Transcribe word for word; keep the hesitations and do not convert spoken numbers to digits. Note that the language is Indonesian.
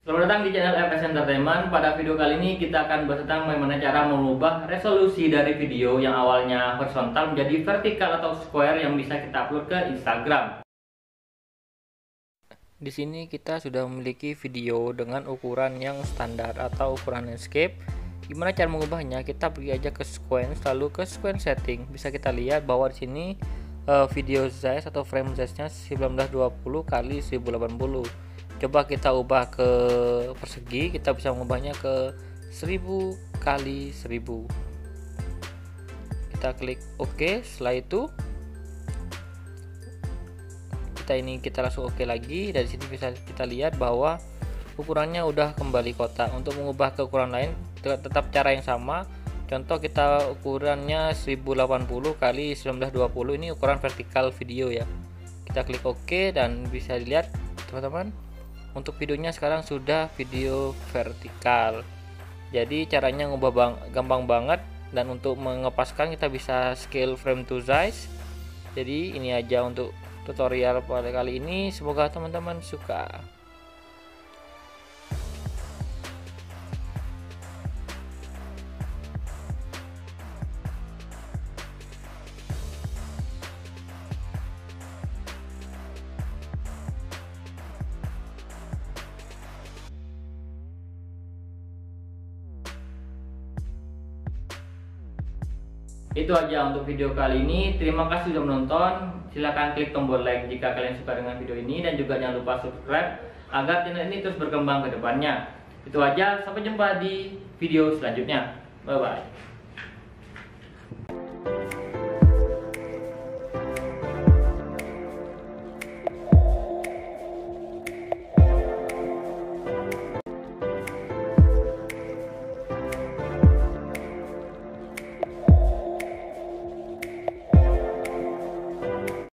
Selamat datang di channel F S Entertainment. Pada video kali ini kita akan bahas tentang bagaimana cara mengubah resolusi dari video yang awalnya horizontal menjadi vertikal atau square yang bisa kita upload ke Instagram. Di sini kita sudah memiliki video dengan ukuran yang standar atau ukuran landscape. Gimana cara mengubahnya? Kita pergi aja ke sequence, lalu ke sequence setting. Bisa kita lihat bahwa di sini uh, video size atau frame size-nya seribu sembilan ratus dua puluh kali seribu delapan puluh. Coba kita ubah ke persegi, kita bisa mengubahnya ke seribu kali seribu. Kita klik OK. Setelah itu kita ini kita langsung OK lagi. Dari sini bisa kita lihat bahwa ukurannya udah kembali kotak. Untuk mengubah ke ukuran lain tetap cara yang sama. Contoh kita ukurannya seribu delapan puluh kali seribu sembilan ratus dua puluh, ini ukuran vertikal video ya. Kita klik OK dan bisa dilihat teman-teman, untuk videonya sekarang sudah video vertikal. Jadi caranya ngubah bang, gampang banget, dan untuk mengepaskan kita bisa scale frame to size. Jadi ini aja untuk tutorial pada kali ini, semoga teman-teman suka. Itu aja untuk video kali ini. Terima kasih sudah menonton. Silahkan klik tombol like jika kalian suka dengan video ini, dan juga jangan lupa subscribe agar channel ini terus berkembang ke depannya. Itu aja, sampai jumpa di video selanjutnya. Bye bye.